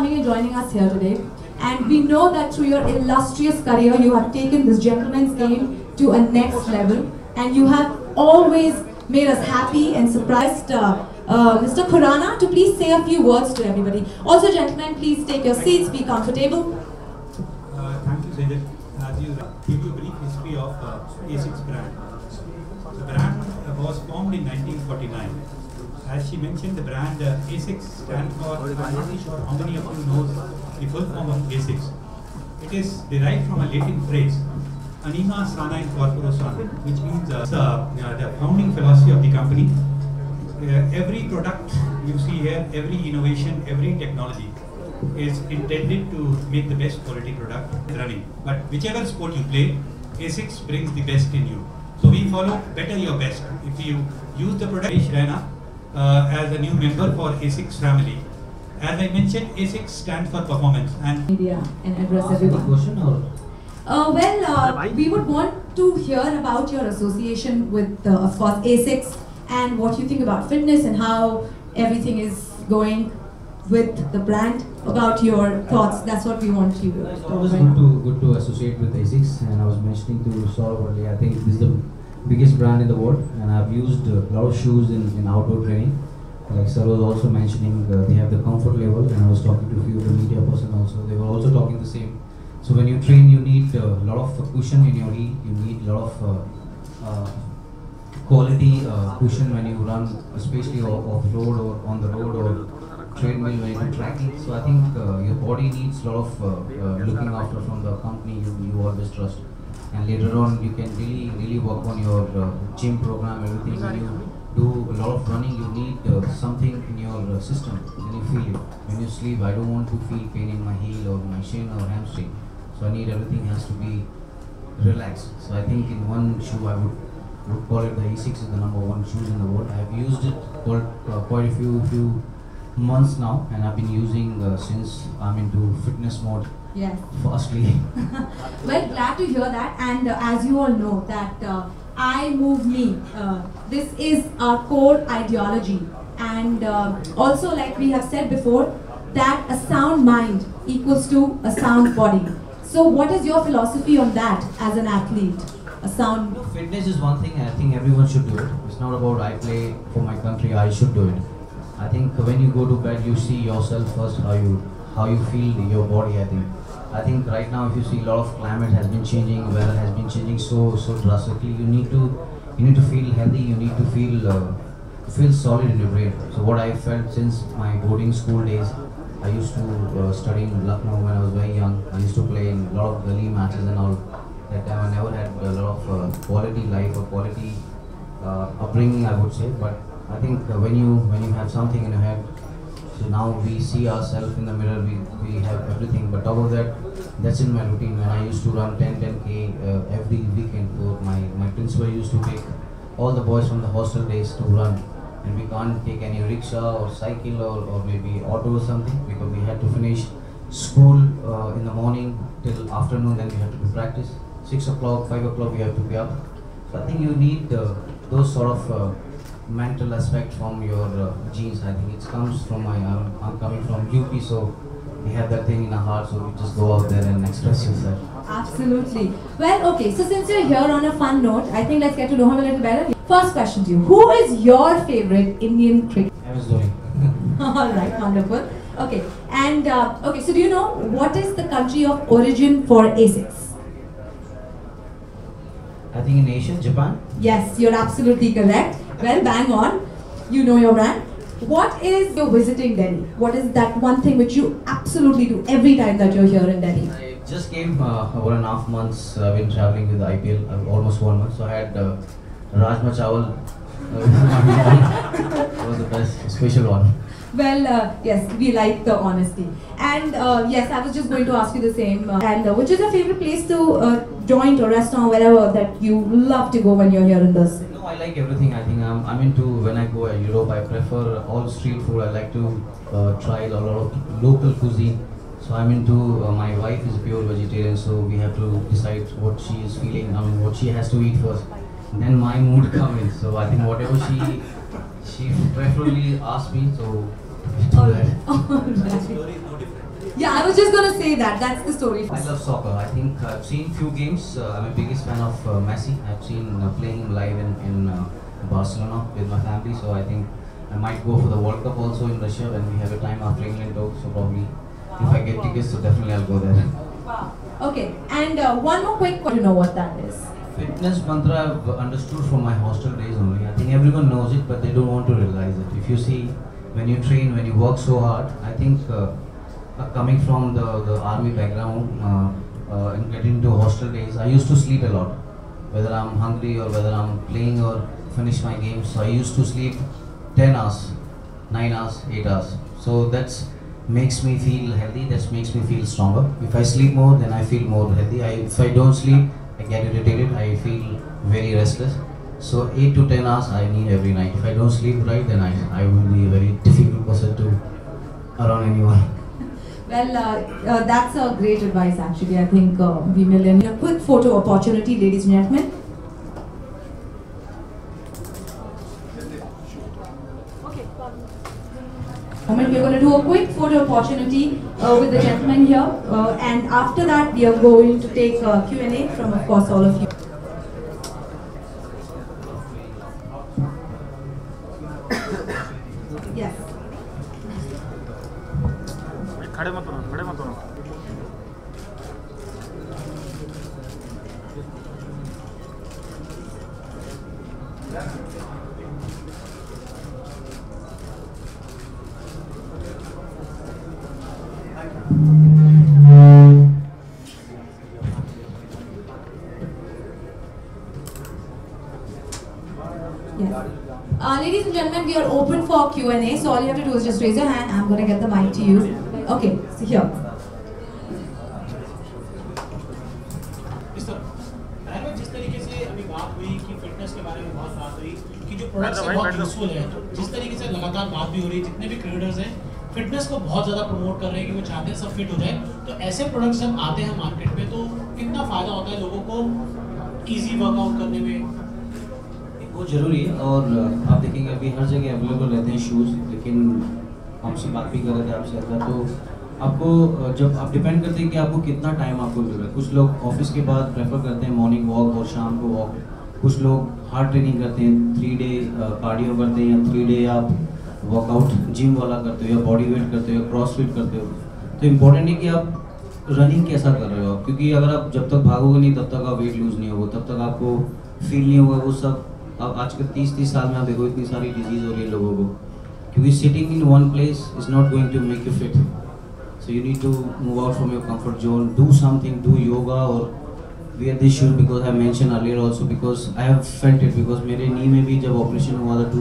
coming and joining us here today. And we know that through your illustrious career, you have taken this gentleman's game to a next level. And you have always made us happy and surprised Mr. Khurana to please say a few words to everybody. Also, gentlemen, please take your seats, be comfortable. Thank you, Sejal. As you give you a brief history of A6 brand. The brand was formed in 1949. As she mentioned, the brand A6 stands for, I'm not sure how many of you know the full form of A6. It is derived from a Latin phrase, Anima Sana in Corpore Sano, which means the founding philosophy of the company. Every product you see here, every innovation, every technology is intended to make the best quality product running. But whichever sport you play, A6 brings the best in you. So we follow better your best. If you use the product, Suresh Raina, as a new member for A6 family. As I mentioned, A6 stands for performance and media and address everyone. We would want to hear about your association with, of course, A6 and what you think about fitness and how everything is going with the brand. About your thoughts, that's what we want you to. It's always good to associate with A6, and I was mentioning to Saurabh earlier, I think this is the biggest brand in the world, and I've used a lot of shoes in outdoor training. Like Sir was also mentioning, they have the comfort level, and I was talking to a few of the media person also, they were also talking the same. So when you train, you need a lot of cushion in your heel, you need a lot of quality cushion when you run, especially off-road or on the road or treadmill when you do tracking. So I think your body needs a lot of looking after from the company you always trust. And later on, you can really work on your gym program, everything. When you do a lot of running, you need something in your system. Then you feel it. When you sleep, I don't want to feel pain in my heel or my shin or hamstring. So I need everything has to be relaxed. So I think in one shoe, I would call it the A6 is the #1 shoes in the world. I have used it for quite a few months now, and I've been using since I'm into fitness mode. Yes. Firstly. Well, glad to hear that, and as you all know that I move me. This is our core ideology, and also like we have said before, that a sound mind equals to a sound body. So what is your philosophy on that as an athlete? A sound... Fitness is one thing, I think everyone should do it. It's not about I play for my country, I should do it. I think when you go to bed, you see yourself first, how you feel your body. I think right now, if you see a lot of climate has been changing, weather has been changing so drastically. You need to feel healthy. You need to feel solid in your brain. So what I felt since my boarding school days, I used to study in Lucknow when I was very young. I used to play in a lot of gully matches and all. That time I never had a lot of quality life or quality upbringing, I would say. But I think when you have something in your head, so now we see ourselves in the mirror, we have everything. But top of that, that's in my routine. When I used to run 10K every weekend, so my principal used to take all the boys from the hostel days to run. And we can't take any rickshaw or cycle or maybe auto or something, because we had to finish school in the morning till afternoon, then we have to do practice. 6 o'clock, 5 o'clock we have to be up. So I think you need those sort of mental aspect from your genes. I think it comes from I'm coming from UP, so we have that thing in our heart, so we just go out there and express yourself. Absolutely. Well, okay, so since you're here on a fun note, I think let's get to know him a little better. First question to you, who is your favorite Indian cricketer? Dhoni. Alright, wonderful. Okay, and okay, so do you know what is the country of origin for A6? I think in Asia, Japan. Yes, you're absolutely correct. Well, bang on. You know your brand. What is your visiting Delhi? What is that one thing which you absolutely do every time that you're here in Delhi? I just came 1.5 months. I've been traveling with the IPL, almost 1 month. So I had Rajma Chawal. It was the best, special one. Well, yes, we like the honesty. And yes, I was just going to ask you the same. And which is your favorite place to joint or restaurant, wherever that you love to go when you're here in this? No, I like everything. I think I'm into, when I go to Europe, I prefer all street food. I like to try a lot of local cuisine. So I'm into, my wife is pure vegetarian, so we have to decide what she is feeling, what she has to eat first. Then my mood comes in. So I think whatever she preferably asks me, so we do that. The story is no different. Yeah, I was just gonna say that. That's the story. I love soccer. I think I've seen few games. I'm a biggest fan of Messi. I've seen playing him live in Barcelona with my family. So I think I might go for the World Cup also in Russia when we have a time after England talk. So probably if I get tickets, so definitely I'll go there. Wow. Okay, and one more quick question. You know what that is? Fitness mantra I've understood from my hostel days only. I think everyone knows it, but they don't want to realize it. If you see, when you train, when you work so hard, I think coming from the army background and getting into hostel days, I used to sleep a lot. Whether I'm hungry or whether I'm playing or finish my games, so I used to sleep 10 hours, 9 hours, 8 hours. So that's makes me feel healthy, that makes me feel stronger. If I sleep more, then I feel more healthy. If I don't sleep, I get irritated, I feel very restless. So 8 to 10 hours I need every night. If I don't sleep right, then I will be a very difficult person to around anyone. Well, that's a great advice actually. I think we will end a quick photo opportunity, ladies and gentlemen. Moment, we're going to do a quick photo opportunity with the gentleman here, and after that we are going to take Q&A from, of course, all of you. Yes. खड़े मत होना, खड़े मत होना। Yes. Ladies and gentlemen, we are open for Q&A, so all you have to do is just raise your hand. I'm going to get the mic to you. Okay, so here. जिस तरीके से अभी बात हुई कि fitness के बारे में बहुत बात हुई कि जो प्रोडक्ट्स है बहुत यूजफुल है, जिस तरीके से लगातार बात भी हो रही है, जितने भी क्रिएटर्स हैं फिटनेस को बहुत ज़्यादा प्रमोट कर रहे हैं कि वो चाहते हैं सब फिट हो जाए, तो ऐसे प्रोडक्ट्स जब आते हैं मार्केट में तो कितना फ़ायदा होता है लोगों को इजी वर्कआउट करने में? वो ज़रूरी है, और आप देखेंगे अभी हर जगह अवेलेबल रहते हैं शूज़, लेकिन हमसे बात भी कर रहे थे आपसे अंदर, तो आपको जब आप डिपेंड करते हैं कि आपको कितना टाइम आपको मिल रहा है। कुछ लोग ऑफिस के बाद प्रेफर करते हैं मॉर्निंग वॉक और शाम को वॉक, कुछ लोग हार्ड ट्रेनिंग करते हैं, 3 डे कार्डियो करते हैं, या 3 डे आप वर्कआउट जिम वाला करते हो या बॉडी वेट करते हो, क्रॉसफिट करते हो। तो इम्पोर्टेंट है कि आप रनिंग कैसा कर रहे हो, क्योंकि अगर आप जब तक भागोगे नहीं तब तक आप वेट लूज़ नहीं होगा, तब तक आपको फील नहीं होगा वो सब। अब आज के 30 साल में आप देखो इतनी सारी डिजीज़ हो रही है लोगों को, क्योंकि sitting in one place is not going to make you fit. So you need to move out from your comfort zone, do something, do yoga और wear this shoe, because I mentioned earlier also, because I have felt it, because मेरे नी में भी जब operation हुआ था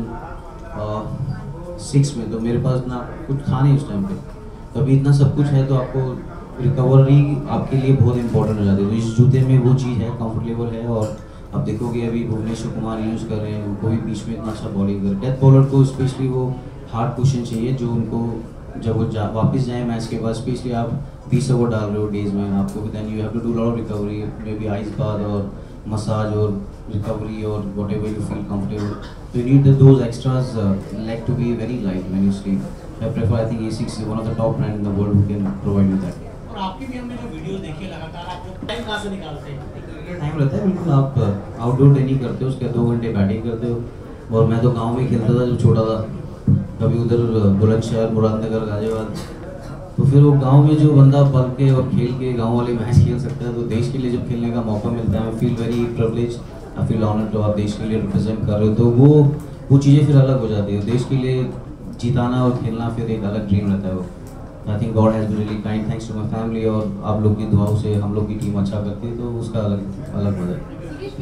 2006 में, तो मेरे पास ना कुछ था नहीं उस टाइम पे, तो अभी इतना सब कुछ है तो आपको रिकवरी आपके लिए बहुत इंपॉर्टेंट हो जाती है। तो इस जूते में वो चीज़ है, कंफर्टेबल है, और आप देखोगे अभी भुवनेश्वर कुमार यूज़ कर रहे हैं, उनको भी बीच में इतना अच्छा बॉलिंग कर, डेथ बॉलर को स्पेशली वो हार्ड कुशन चाहिए जो उनको जब वो वापस जाए मैच के बाद, स्पेशली आप 20 ओवर डाल रहे हो डेज में, आपको then you have to do lot of recovery, may be ice bath और मसाज और रिकवरी और whatever you feel comfortable, तो you need those extras leg to be very light when you sleep. I prefer, I think A6 is one of the top brand in the world who can provide you that. और आपकी भी हमने जो videos देखी है लगातार, आप लोग टाइम कहाँ से निकालते हैं? टाइम रहता है बिल्कुल, आप आउटडोर ट्रेनिंग करते हो, उसके 2 घंटे बैटिंग करते हो, और मैं तो गाँव में खेलता था जब छोटा था, कभी उधर बुलंदशहर, मुरादनगर, गाजियाबाद, तो फिर वो गांव में जो बंदा पल के और खेल के गांव वाले मैच खेल सकता है, तो देश के लिए जब खेलने का मौका मिलता है, I feel very privilege, I feel honoured, तो आप देश के लिए रिप्रेजेंट कर रहे हो, तो वो चीज़ें फिर अलग हो जाती है। देश के लिए जिताना और खेलना फिर एक अलग ड्रीम रहता है वो। I think God has been really kind, thanks to my family, और आप लोग की दुआओं से हम लोग की टीम अच्छा करती है, तो उसका अलग मजा है।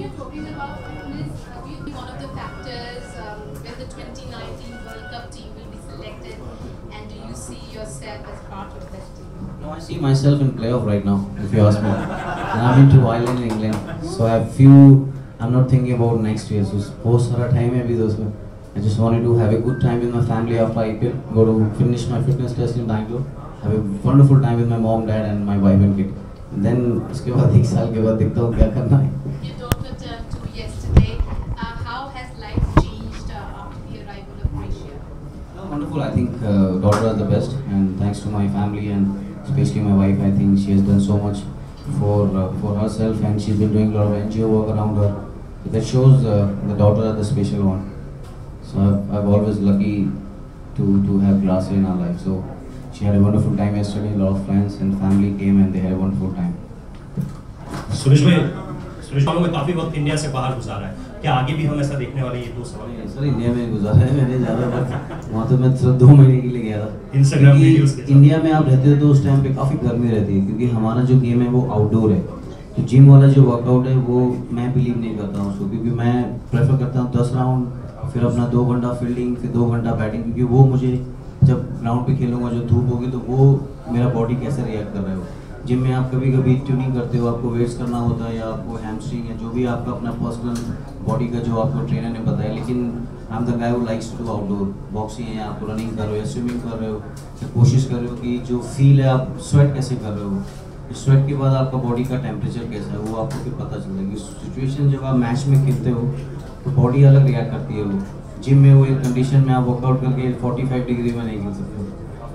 No, I see myself in playoff right now, if you ask me. And I'm into Ireland and England, so I'm not thinking about next year. So बहुत सारा time है अभी तो उसमें. I just wanted to have a good time with my family after IPL. Go to finish my fitness test in Bangalore. Have a wonderful time with my mom, dad, and my wife and kid. And then उसके बाद 1 साल के बाद देखता हूँ क्या करना है. Your daughter turned 2 yesterday. How has life changed after the arrival of Asia? Wonderful. I think daughters are the best, and thanks to my family and especially my wife. I think she has done so much for herself, and she's been doing a lot of NGO work around her. So that shows the daughter are the special one. So I've always lucky to have Gracia in our life. So she had a wonderful time yesterday. A lot of friends and family came and they had a wonderful time. Suresh भाई में काफी वक्त India से बाहर गुजारा है, क्या आगे भी हम ऐसा देखने वाले? ये 2 सवाल। सर इंडिया में गुजारा है मैंने ज़्यादा वक्त, वहाँ तो मैं सिर्फ 2 महीने के लिए गया था। इंस्टाग्राम वीडियोस के साथ। इंडिया में आप रहते हो तो उस टाइम पे काफ़ी गर्मी रहती है, क्योंकि हमारा जो गेम है वो आउटडोर है। तो जिम वाला जो वर्कआउट है वो मैं बिलीव नहीं करता हूँ उसको, क्योंकि मैं प्रेफर करता हूँ 10 राउंड, फिर अपना 2 घंटा फील्डिंग, फिर 2 घंटा बैटिंग, क्योंकि वो मुझे जब ग्राउंड पे खेलूंगा जो धूप होगी तो वो मेरा बॉडी कैसे रिएक्ट कर रहा है। जिम में आप कभी कभी ट्यूनिंग करते हो, आपको वेट्स करना होता है या आपको हैमस्ट्रिंग है, जो भी आपका अपना पर्सनल बॉडी का जो आपको ट्रेनर ने बताया। लेकिन I am the guy who likes to do outdoor boxing है, आप रनिंग कर रहे हो या स्विमिंग कर रहे हो, या कोशिश कर रहे हो कि जो फील है आप स्वेट कैसे कर रहे हो, स्वेट के बाद आपका बॉडी का टेम्परेचर कैसा है वो आपको फिर पता चलेगी। सिचुएशन जब आप मैच में खेलते हो तो बॉडी अलग रिएक्ट करती है। वो जिम में वो एक कंडीशन में आप वर्कआउट करके 45 डिग्री में नहीं खेल सकते।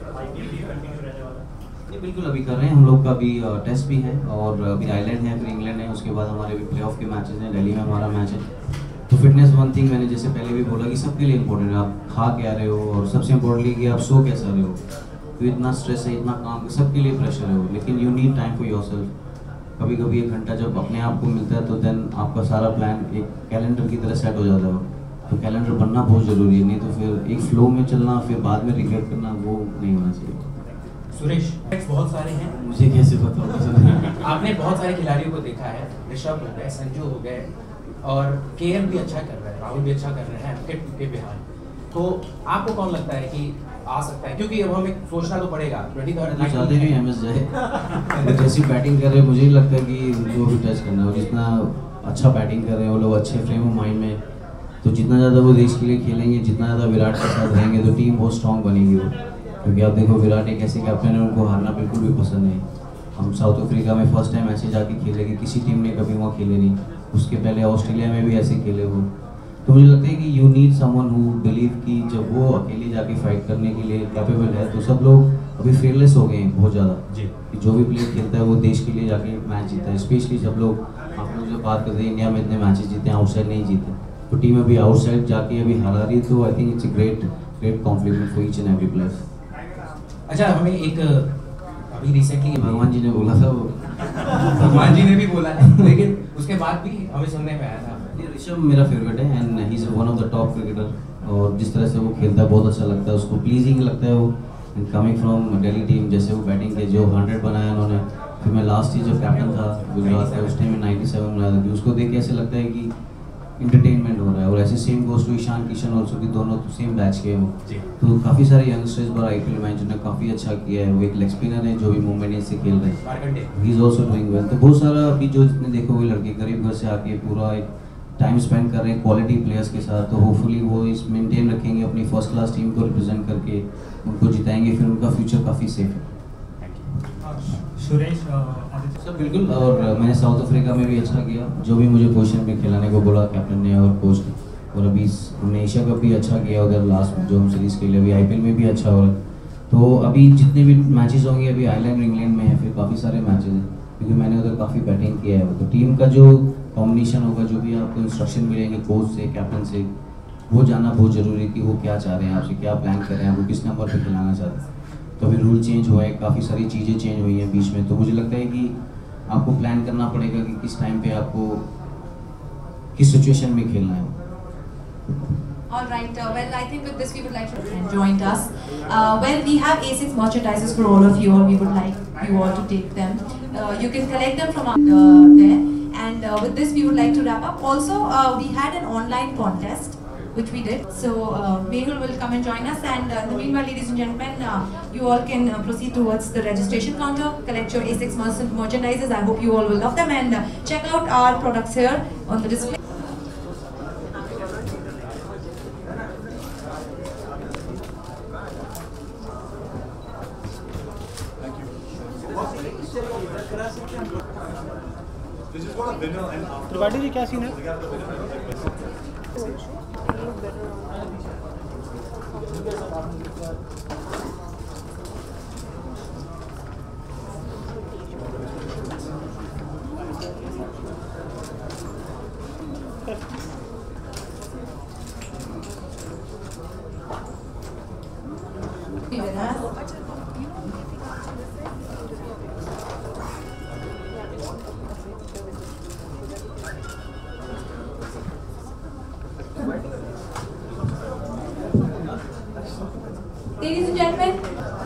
बिल्कुल अभी कर रहे हैं, हम लोग का भी टेस्ट भी है और अभी आयरलैंड है, फिर इंग्लैंड है, उसके बाद हमारे भी प्लेऑफ के मैचेस हैं, दिल्ली में हमारा मैच है। तो फिटनेस वन थिंग मैंने जैसे पहले भी बोला कि सबके लिए इंपॉर्टेंट है, आप खा क्या रहे हो और सबसे इम्पोर्टेंटली कि आप सो कैसा रहे हो। तो इतना स्ट्रेस है, इतना काम, सबके लिए प्रेशर है वो, लेकिन you need time for yourself. कभी कभी 1 घंटा जब अपने आप को मिलता है तो देन आपका सारा प्लान एक कैलेंडर की तरह सेट हो जाता है। तो कैलेंडर बनना बहुत ज़रूरी है, नहीं तो फिर एक फ्लो में चलना फिर बाद में रिग्रेट करना वो नहीं होना चाहिए। सुरेश, बहुत सारे हैं, मुझे कैसे पता होगा? आपने बहुत सारे खिलाड़ियों को देखा है, ऋषभ हो गए, संजू हो गए और केएल भी अच्छा कर रहा है, राहुल भी अच्छा कर रहे हैं के बिहार। तो आपको कौन लगता है कि आ सकता है, क्योंकि अब हमें सोचना तो पड़ेगा 23rd चाहते भी एमएस जाए जैसी बैटिंग कर रहे हैं, मुझे ही लगता है कि उनको भी टच करना है। और जितना अच्छा बैटिंग कर रहे हैं वो लोग, अच्छे फ्रेम ऑफ माइंड में, तो जितना ज़्यादा वो देश के लिए खेलेंगे, जितना ज़्यादा विराट के साथ रहेंगे तो टीम बहुत स्ट्रॉन्ग बनेगी वो। क्योंकि आप देखो विराट एक ऐसे कैप्टन है, उनको हारना बिल्कुल भी पसंद नहीं। हम साउथ अफ्रीका में फर्स्ट टाइम ऐसे जाके खेले कि किसी टीम ने कभी वहाँ खेले नहीं, उसके पहले ऑस्ट्रेलिया में भी ऐसे खेले वो। तो मुझे लगता है कि you need someone who believe कि जब वो अकेले जाके फाइट करने के लिए कैपेबल है। तो सब लोग अभी फेयरलेस हो गए हैं बहुत ज़्यादा कि जो भी प्लेयर खेलता है वो देश के लिए जाके मैच जीता है। स्पेशली जब लोग आप लोग जब बात करते हैं इंडिया में इतने मैचेस जीते हैं, आउटसाइड नहीं जीते, तो टीम अभी आउटसाइड जाके अभी हारा रही है। तो I think it's a great compliment for each and every player. अच्छा, हमें एक अभी रिसेंटली भगवान जी ने बोला था वो भगवान जी ने भी बोला है, लेकिन उसके बाद भी हमें सुनने में आया था। ये ऋषभ मेरा फेवरेट है and he is one of the top cricketer. और जिस तरह से वो खेलता है बहुत अच्छा लगता है, उसको प्लीजिंग लगता है वो। कमिंग फ्रॉम दिल्ली टीम, जैसे वो बैटिंग के जो 100 बनाया उन्होंने, फिर मैं लास्ट ईयर जब कैप्टन था गुजरात का, उस टाइम में 97 बनाया था, कि उसको देख के ऐसे लगता है कि इंटरटेनमेंट हो रहा है। और ऐसे same goes to Ishan Kishan also, कि दोनों सेम बैच के वो। तो काफ़ी सारे यंगस्टर्स पर IPL मैच जिन्होंने काफ़ी अच्छा किया है। वो एक लेग स्पिनर है जो भी मुंबई इंडियंस से खेल रहे हैं, he is also doing well. तो बहुत सारा अभी जो जितने देखोगे लड़के गरीब घर से आके पूरा एक टाइम स्पेंड कर रहे हैं क्वालिटी प्लेयर्स के साथ। तो होपफुली वो इस मेंटेन रखेंगे अपनी फर्स्ट क्लास टीम को रिप्रेजेंट करके, उनको जिताएंगे, फिर उनका फ्यूचर काफ़ी सेफ है। सुरेश सब बिल्कुल। और मैंने साउथ अफ्रीका में भी अच्छा किया, जो भी मुझे पोजीशन में खिलाने को बोला कैप्टन ने और कोच ने। और अभी हमने एशिया कप भी अच्छा किया उधर, लास्ट जो हम सीरीज़ के लिए, अभी IPL में भी अच्छा हो रहा है। तो अभी जितने भी मैचेस होंगे, अभी आयरलैंड इंग्लैंड में है, फिर काफ़ी सारे मैचेस हैं, क्योंकि मैंने उधर काफ़ी बैटिंग किया है। तो टीम का जो कॉम्बिनेशन होगा, जो भी आपको इंस्ट्रक्शन मिलेंगे कोच से, कैप्टन से, वो जानना बहुत ज़रूरी है कि वो क्या चाह रहे हैं आपसे, क्या प्लान कर रहे हैं, आपको किस नंबर पर खिलाना चाहते हैं। तो अभी रूल चेंज हुआ है, काफ़ी सारी चीज़ें चेंज हुई हैं बीच में। तो मुझे लगता है कि आपको प्लान करना पड़ेगा कि किस टाइम पे आपको किस सिचुएशन में खेलना है। All right. Well, I think with this we would like to join us. Well, we have A6 merchandises for all of you, or we would like you all to take them. You can collect them from there. And with this, we would like to wrap up. Also, we had an online contest, which we did. So Mehul will come and join us. And in the meanwhile, ladies and gentlemen, you all can proceed towards the registration counter, collect your A6 merchandises. I hope you all will love them, and check out our products here on the display. Tripathi ji क्या scene है? Ladies and gentlemen,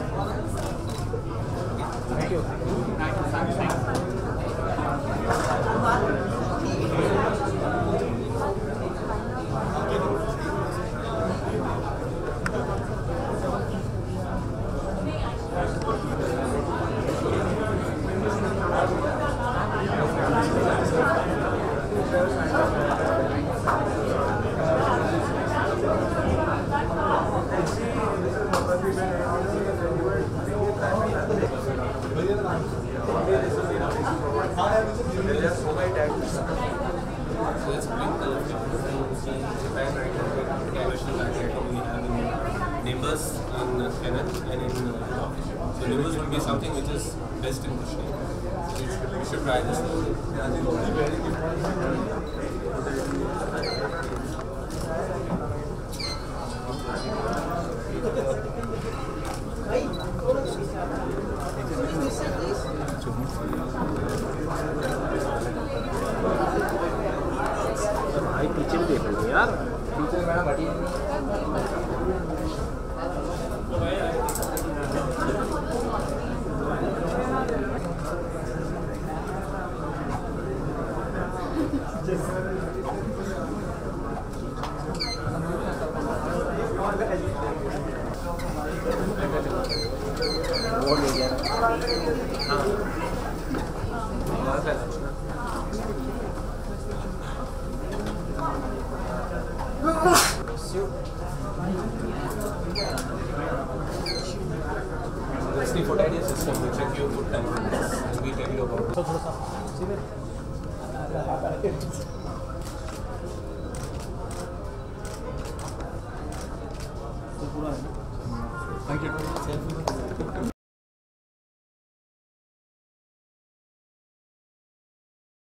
So let's bring the Japan right now. International background we have in Nimbus, in Kenneth, and in Rocket. So Nimbus will be something which is best in cushioning. So we should try this. भाई पीछे भी देख रहे यार पीछे madam हटी That's the photo ID system. We check your food time and we tell you about it.